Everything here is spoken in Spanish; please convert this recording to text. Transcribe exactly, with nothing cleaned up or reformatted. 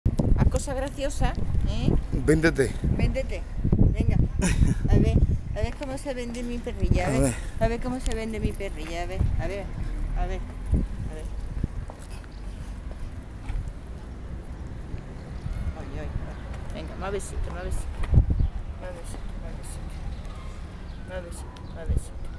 A cosa graciosa, ¿eh? Véndete. Véndete. Venga. A ver, a ver cómo se vende mi perrilla. A ver, a ver cómo se vende mi perrilla. A ver, a ver, a ver, a ver. Ay, ay, ay. Venga, más besito, más besito. Más besito, más besito. Más besito, más besito.